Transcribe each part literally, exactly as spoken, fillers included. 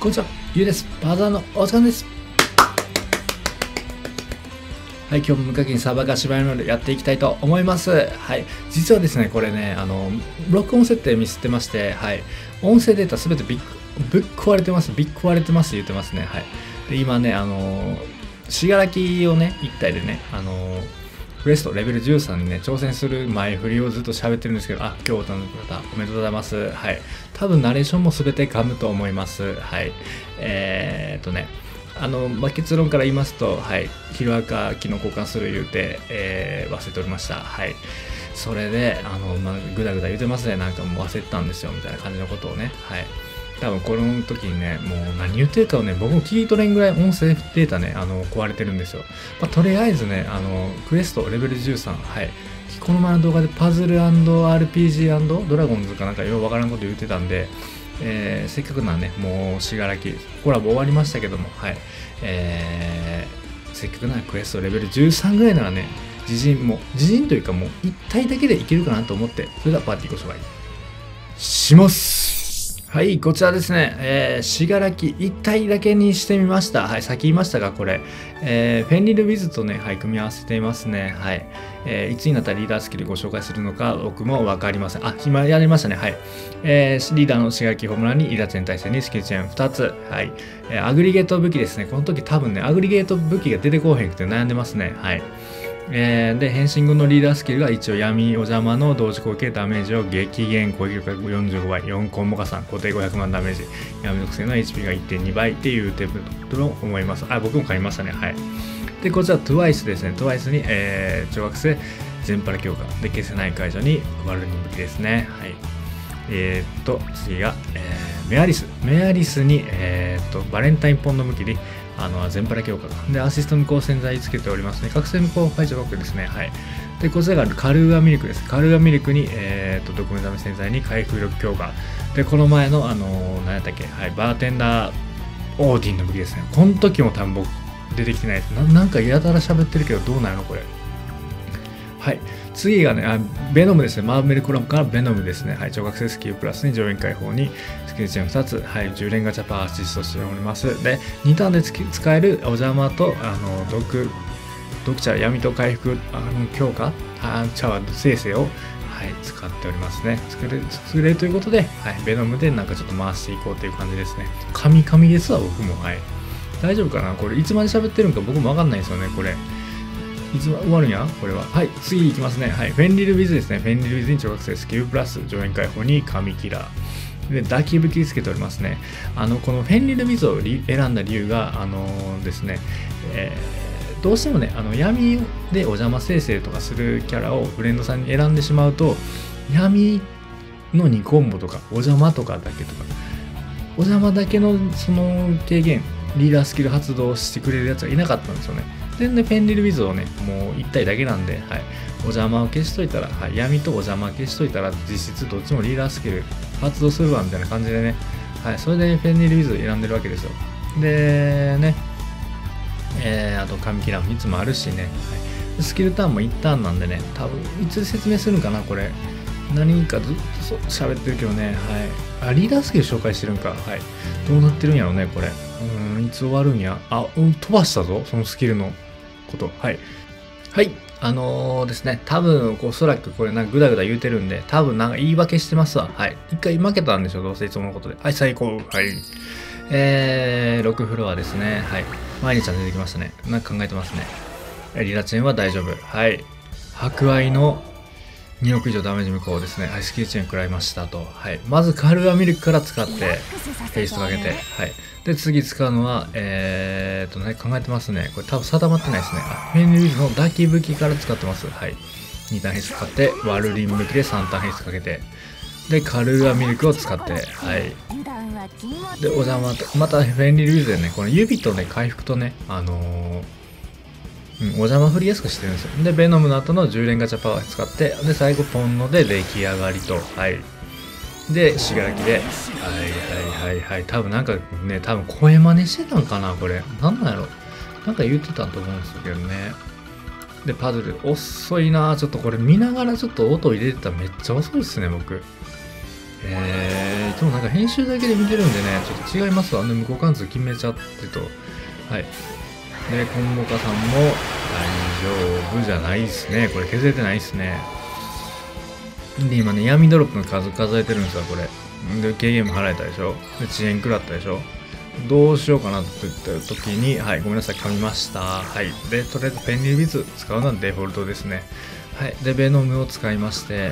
こんにちは、ゆうです。パザーのお時間です。はい、今日も無課金サーバーが縛りのでやっていきたいと思います。はい、実はですね、これね、あの、録音設定ミスってまして、はい、音声データすべてびっぶっ壊れてます、びっ壊れてます言ってますね。はい。で、今ね、あの、信楽をね、一体でね、あの、クエストレベルじゅうさんにね、挑戦する前振りをずっと喋ってるんですけど、あ、今日お楽しみください。おめでとうございます。はい。多分ナレーションもすべて噛むと思います。はい。えー、っとね、あの、まあ、結論から言いますと、はい。ヒロアカ機能交換する言うて、えー、忘れておりました。はい。それで、あの、まあ、ぐだぐだ言うてますね。なんかもう忘れてたんですよ、みたいな感じのことをね。はい。多分この時にね、もう何言ってるかをね、僕も聞き取れんぐらい音声データね、あの、壊れてるんですよ。まあ、とりあえずね、あの、クエストレベルじゅうさん、はい。この前の動画でパズル &アールピージー& ドラゴンズかなんかようわからんこと言ってたんで、えー、せっかくなんね、もう信楽コラボ終わりましたけども、はい。えー、せっかくならクエストレベルじゅうさんぐらいならね、自陣も、自陣というかもう一体だけでいけるかなと思って、それではパーティーご紹介します。はい、こちらですね、えー、信楽一体だけにしてみました。はい、さっき言いましたが、これ、えー、フェンリルウィズとね、はい、組み合わせていますね。はい。えー、いつになったらリーダースキルご紹介するのか、僕もわかりません。あ、今やりましたね。はい。えー、リーダーの信楽ホームランにリーダーチェーン対戦にスキルチェーンふたつ。はい。えー、アグリゲート武器ですね。この時多分ね、アグリゲート武器が出てこうへんくて悩んでますね。はい。えー、で、変身後のリーダースキルが一応闇お邪魔の同時攻撃ダメージを激減、攻撃力がよんじゅうごばい、よんコンボ加算、固定ごひゃくまんダメージ、闇属性の エイチピー が いってんにばいっていうテープと思います。あ、僕も買いましたね。はい。で、こちら トゥワイス ですね。トゥワイス に、えー、超学生全パラ強化で消せない解除にワルニ武器ですね。はい。えー、っと、次が、えー、メアリス。メアリスに、えー、っと、バレンタインポンの武器で、あの、全パラ強化で、アシスト無効洗剤つけておりますね。覚醒無効解除バックですね。はい。で、こちらがカルーアミルクです。カルーアミルクに、えー、っと、毒目覚め洗剤に回復力強化。で、この前の、あのー、何やったっけ、はい、バーテンダー、オーディンの武器ですね。この時も多分僕、出てきてないです。ななんかやたら喋ってるけど、どうなるのこれ。はい。次がね、あベノムですね。マーベルコラムからベノムですね。はい。超覚醒スキルプラスに上限解放にスキルチェーンふたつ。はい。じゅう連ガチャパーアシストしております。で、にターンで使えるお邪魔と、あの、毒、毒茶、闇と回復、あの、強化、あ茶は生成を、はい、使っておりますね。作れる、作れるということで、はい。ベノムでなんかちょっと回していこうという感じですね。神々ですわ、僕も。はい。大丈夫かなこれ、いつまで喋ってるんか僕もわかんないですよね、これ。いつ終わるんやこれは。はい、次いきますね。はい、フェンリルウィズですね。フェンリルウィズに超覚醒スキルプラス、上限解放に神キラー。で、ダーキー武器つけておりますね。あの、このフェンリルウィズを選んだ理由が、あのー、ですね、えー、どうしてもね、あの、闇でお邪魔生成とかするキャラをフレンドさんに選んでしまうと、闇のにコンボとか、お邪魔とかだけとか、お邪魔だけのその軽減、リーダースキル発動してくれるやつがいなかったんですよね。全然フェンリルウィズをね、もう一体だけなんで、はい、お邪魔を消しといたら、はい、闇とお邪魔を消しといたら、実質どっちもリーダースキル発動するわ、みたいな感じでね、はい、それでフェンリルウィズを選んでるわけですよ。で、ね、えー、あと神キラーみっつもあるしね、はい、スキルターンもいちターンなんでね、多分、いつ説明するんかな、これ。何かずっと喋ってるけどね、はい。あ、リーダースキル紹介してるんか。はい。どうなってるんやろね、これ。うん、いつ終わるんや。あ、うん、飛ばしたぞ、そのスキルのこと。はい。はい。あのー、ですね、多分、おそらくこれなんかグダグダ言うてるんで、多分なんか言い訳してますわ。はい。一回負けたんでしょ、どうせいつものことで。はい、最高。はい。えー、ろくフロアですね。はい。毎日は出てきましたね。なんか考えてますね。リラチェンは大丈夫。はい。博愛のにおく以上ダメージ無効ですね。はい、スキルチェーン食らいましたと。はい。まずカルーアミルクから使って、ペーストかけて。はい。で、次使うのは、えーっとね、考えてますね。これ多分定まってないですね。あ、フェンリルウィズのダーキー武器から使ってます。はい。にターンヘイスト使って、ワルリン武器でさんターンヘイストかけて、で、カルーアミルクを使って、はい。で、お邪魔と、またフェンリルウィズでね、この指とね、回復とね、あのー、うん、お邪魔振りやすくしてるんですよ。で、ベノムの後のじゅう連ガチャパワー使って、で、最後ポンので出来上がりと、はい。で、信楽で、はいはいはいはい。多分なんかね、多分声真似してたんかな、これ。なんなんやろ。なんか言ってたと思うんですけどね。で、パズル。遅いなぁ。ちょっとこれ見ながらちょっと音入れてたらめっちゃ遅いっすね、僕。 えー、いつもなんか編集だけで見てるんでね、ちょっと違いますわね。向こう貫通決めちゃってと。はい。で、コンボカさんも大丈夫じゃないですね。これ削れてないですね。で、今ね、闇ドロップの数数えてるんですわ、これ。で、軽減も払えたでしょ。で、遅延食らったでしょ。どうしようかなと言った時に、はい、ごめんなさい、噛みました。はい。で、とりあえずペンリルビズ使うのはデフォルトですね。はい。で、ベノムを使いまして、はい、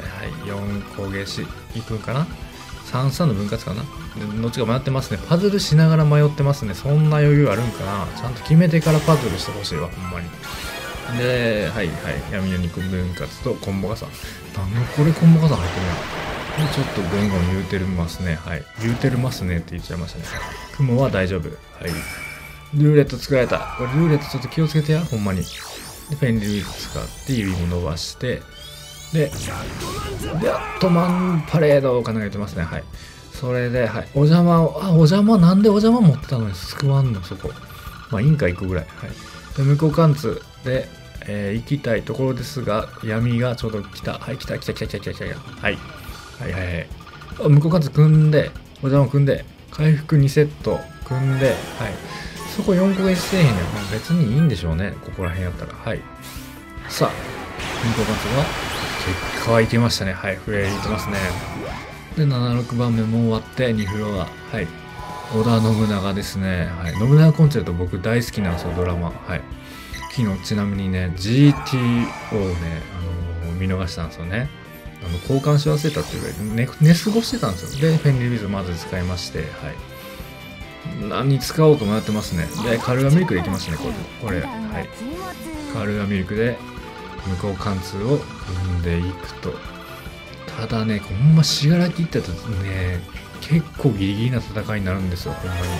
よん攻撃し、いくんかな ?さんさん の分割かなでどっちか迷ってますね。パズルしながら迷ってますね。そんな余裕あるんかなちゃんと決めてからパズルしてほしいわ、ほんまに。で、はいはい。闇の肉分割とコンボガさん。なんでこれコンボガさん入ってるやん。ちょっとゴンゴン言うてるますね。はい。言うてるますねって言っちゃいましたね。雲は大丈夫。はい。ルーレット作られた。これルーレットちょっと気をつけてや、ほんまに。で、ペンリルー使って指も伸ばして、で、で、アットマンパレードを考えてますね。はい。それで、はい。お邪魔を、あ、お邪魔、なんでお邪魔持ってたのに救わんの、そこ。まあ、インカ行くぐらい。はい。で、向こう貫通で、えー、行きたいところですが、闇がちょうど来た。はい、来た、来た、来た、来た、来た、来た。はい。はいはいはい。あ、向こう貫通組んで、お邪魔組んで、回復にセット組んで、はい。そこよんこげしてへんねん。別にいいんでしょうね。ここら辺やったら。はい。さあ、向こう貫通は、結果はいけましたね。はい。フレイいってますね。で、なな、ろくばんめも終わって、にフロア。はい。織田信長ですね。はい。信長コンチェルト僕大好きなんですよ、ドラマ。はい。昨日ちなみにね、ジーティー をね、あのー、見逃したんですよね。あの交換し忘れたっていうか、ね、寝過ごしてたんですよ。で、フェンリルビズまず使いまして、はい。何使おうと迷ってますね。で、カルガミルクでいきますね、これ。これ、はい。カルガミルクで、向こう貫通を踏んでいくと。ただね、ほんま死柄木ってやつね、結構ギリギリな戦いになるんですよ、ほんまに。こ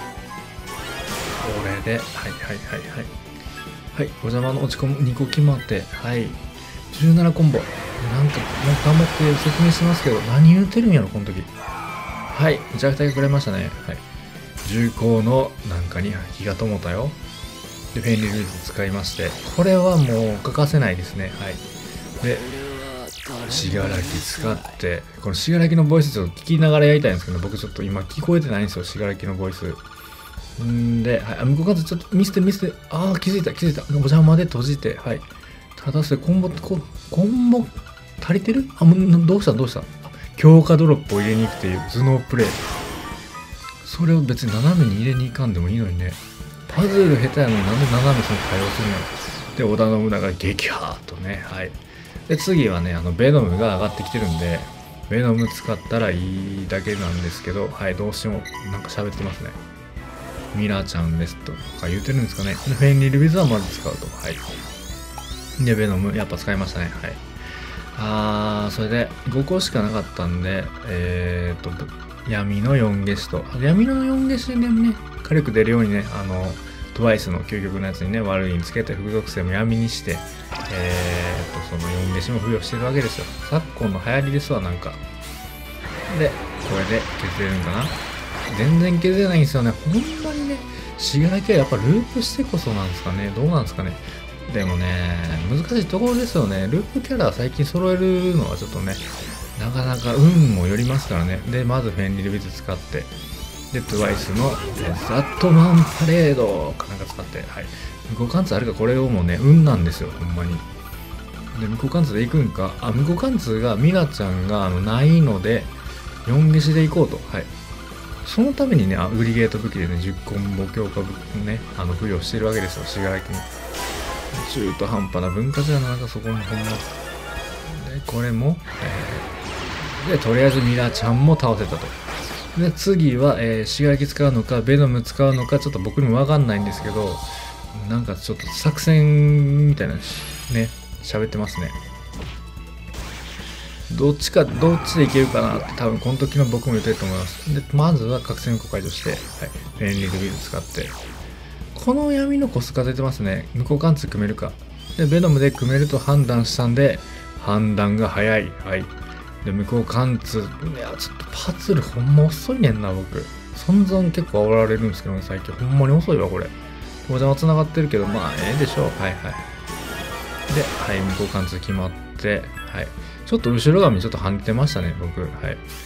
れで、はいはいはいはい。はい、お邪魔の落ち込むにこ決まって、はい。じゅうななコンボ。なんか、もう頑張って説明してますけど、何言うてるんやろ、この時。はい、弱体がくれましたね。はい。重厚のなんかに火が灯ったよ。で、フェンリルーズ使いまして、これはもう欠かせないですね。はい。で、信楽使って、この信楽のボイスちょっと聞きながらやりたいんですけど、僕ちょっと今聞こえてないんですよ、信楽のボイス。んで、はい、向こうからちょっと見せて見せて、ああ、気づいた気づいた。お邪魔で閉じて、はい。ただそれコンボ、ココンボ足りてるあ、もうどうしたどうした強化ドロップを入れに行くっていう頭脳プレイ。それを別に斜めに入れに行かんでもいいのにね。パズル下手やのになんで斜めその対応するのよ。で、織田信長撃破とね、はい。で、次はね、あの、ベノムが上がってきてるんで、ベノム使ったらいいだけなんですけど、はい、どうしてもなんか喋ってますね。ミラーちゃんですとか言うてるんですかね。フェンリルビズはまず使うと。はい。で、ベノム、やっぱ使いましたね。はい。あー、それでごこしかなかったんで、えーっと、闇のよん消しと、闇のよん消しでね、軽く出るようにね、あの、トワイスの究極のやつにね、悪いにつけて、風属性も闇にして、えーっと、そのよん消しも付与してるわけですよ。昨今の流行りですわ、なんか。で、これで削れるんかな全然削れないんですよね。ほんまにね、信楽はやっぱループしてこそなんですかね。どうなんですかね。でもね、難しいところですよね。ループキャラ最近揃えるのはちょっとね、なかなか運もよりますからね。で、まずフェンリルビズ使って、で、トゥワイスのザットマンパレードかなんか使って、はい。向こう貫通あるか、これをもうね、運なんですよ、ほんまに。で、向こう貫通で行くんか。あ、向こう貫通が、ミラちゃんがあのないので、よん消しで行こうと。はい。そのためにね、アグリゲート武器でね、じゅっコンボ強化武器ね、あの、付与してるわけですよ、信楽に。中途半端な分割やな、なんかそこにほんま。で、これも、えー、で、とりあえずミラちゃんも倒せたと。で、次は、えー、信楽使うのか、ベノム使うのか、ちょっと僕にもわかんないんですけど、なんかちょっと作戦みたいなね、喋ってますね。どっちか、どっちでいけるかなって多分この時の僕も言ってると思います。で、まずは核戦庫解除して、はい、フェンリルビズ使って、この闇のコスが出てますね。向こう貫通組めるか。で、ベノムで組めると判断したんで、判断が早い。はい。で、向こう貫通、いや、ちょっとパズルほんま遅いねんな、僕。散々結構煽られるんですけどね、最近。ほんまに遅いわ、これ。お邪魔繋がってるけど、まあ、ええでしょう。はいはい。で、はい、向こう貫通決まって、はい。ちょっと後ろ髪ちょっと跳ねてましたね、僕。はい。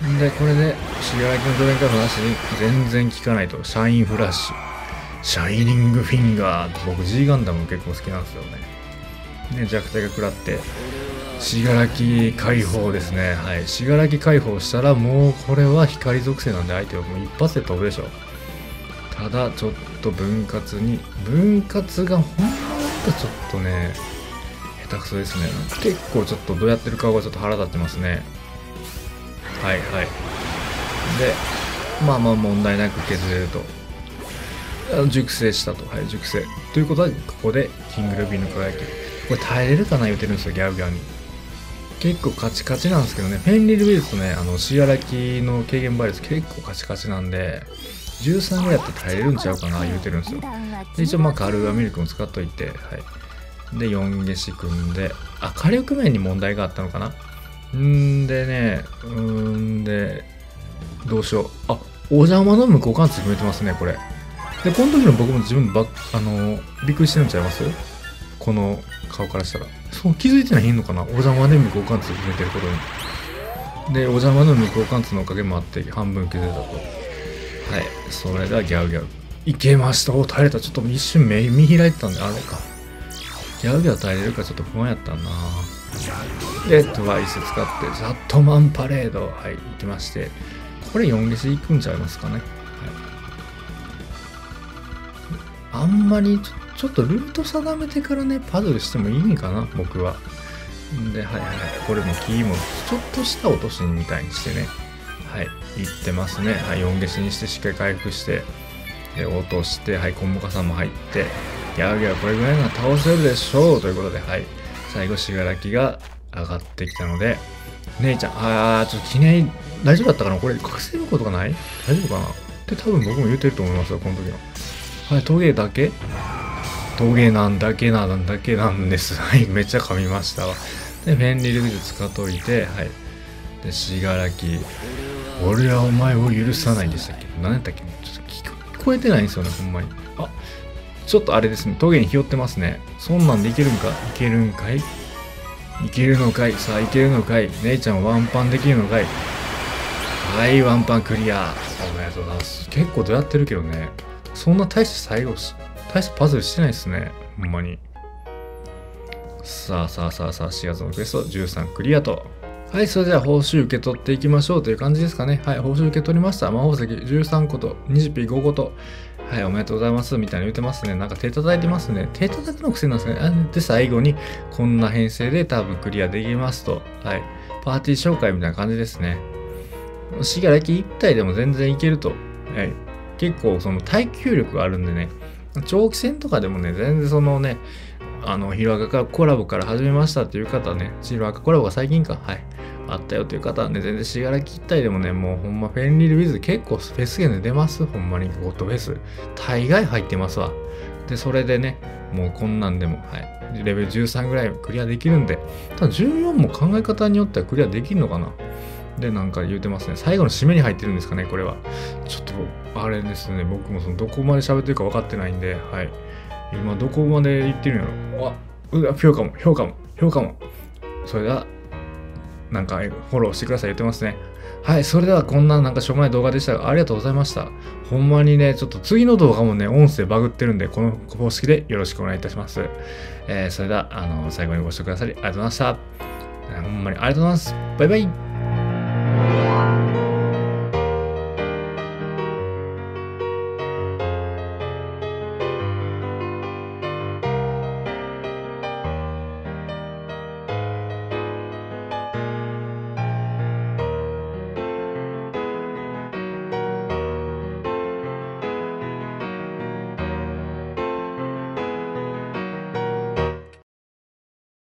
で、これで、シガラキのドレンカードなしに全然効かないと。シャインフラッシュ。シャイニングフィンガー。僕 G ガンダム結構好きなんですよね。ね、弱体が食らって、シガラキ解放ですね。はい。シガラキ解放したらもうこれは光属性なんで相手はもう一発で飛ぶでしょ。ただ、ちょっと分割に、分割がほんとちょっとね、下手くそですね。結構ちょっとどうやってるかがちょっと腹立ってますね。はいはい。で、まあまあ問題なく削れると。あの熟成したと。はい、熟成。ということは、ここでキングルビーの輝き。これ耐えれるかな言うてるんですよ、ギャウギャウに。結構カチカチなんですけどね、フェンリルビルとね、あの、シガラキの軽減倍率結構カチカチなんで、じゅうさんぐらいやって耐えれるんちゃうかな言うてるんですよ。で、一応まあカルーアミルクも使っといて、はい。で、よん消し組んで、あ、火力面に問題があったのかなんでね、うーんで、どうしよう。あ、お邪魔の向こう関数決めてますね、これ。で、この時の僕も自分ばあのびっくりしてるんちゃいます？この顔からしたら。そう、気づいてないのかな、お邪魔で向こう関数決めてることに。で、お邪魔の向こう関数のおかげもあって、半分削れたと。はい。それではギャウギャウ。いけました。お、耐えれた。ちょっと一瞬目見開いてたんで、あれか。ギャウギャウ耐えれるかちょっと不安やったな。で、トワイス使って、ザットマンパレード。はい、行きまして。これよん消しいくんちゃいますかね。はい、あんまりちょ、ちょっとルート定めてからね、パズルしてもいいんかな、僕は。で、はいはいはい。これもキーもちょっとした落としみたいにしてね。はい、いってますね。はい、よん消しにしてしっかり回復して、で、落として、はい、コンボカさんも入って、ギャウギャウこれぐらいなら倒せるでしょうということで、はい、最後、しがらきが上がってきたので、姉ちゃん、あー、ちょっと記念、大丈夫だったかなこれ、覚醒のことがない大丈夫かなって多分僕も言うてると思いますよ、この時の。はい、トゲだけトゲなんだけなんだけなんです。はい、めっちゃ噛みましたわ。で、フェンリルビズ使っといて、はい。で、しがらき。俺はお前を許さないでしたっけ何やったっけちょっと聞こえてないんですよね、ほんまに。あ、ちょっとあれですね、トゲにひよってますね。そんなんでいけるんかいけるんかいいけるのかいさあ、いけるのかい姉ちゃんワンパンできるのかいはい、ワンパンクリア。おめでとうございます。結構どうやってるけどね。そんな大して最後し、大してパズルしてないですね。ほんまに。さあさあさあさあ、しがつのクエストじゅうさんクリアと。はい、それでは報酬受け取っていきましょうという感じですかね。はい、報酬受け取りました。魔法石じゅうさんこと、にじゅうピーごこと。はい、おめでとうございます。みたいに言ってますね。なんか手叩いてますね。手叩くの癖なんですかね。で、最後に、こんな編成で多分クリアできますと。はい。パーティー紹介みたいな感じですね。しがらきいち体でも全然いけると。はい。結構、その耐久力があるんでね。長期戦とかでもね、全然そのね、あの、ヒロアカからコラボから始めましたっていう方はね、ヒロアカコラボが最近か。はい。あったよという方はね、全然しがらき一体でもね、もうほんまフェンリルウィズ結構フェスゲーで出ます。ほんまにゴッドフェス。大概入ってますわ。で、それでね、もうこんなんでも、はい。レベルじゅうさんぐらいクリアできるんで、ただじゅうよんも考え方によってはクリアできるのかな。で、なんか言うてますね。最後の締めに入ってるんですかね、これは。ちょっと、あれですね、僕もそのどこまで喋ってるか分かってないんで、はい。今どこまで言ってるんやろ。あ、うわ、評価も、評価も、評価も。それでは、なんかフォローしてください言ってますね。はい、それではこんななんかしょうもない動画でしたが、ありがとうございました。ほんまにね、ちょっと次の動画もね、音声バグってるんで、この方式でよろしくお願いいたします。えー、それでは、あの、最後にご視聴くださりありがとうございました。ほんまにありがとうございます。バイバイ。